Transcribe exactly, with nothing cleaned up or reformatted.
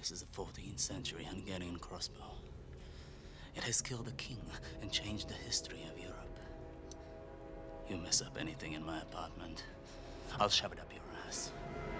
This is a fourteenth century Hungarian crossbow. It has killed a king and changed the history of Europe. You mess up anything in my apartment, I'll shove it up your ass.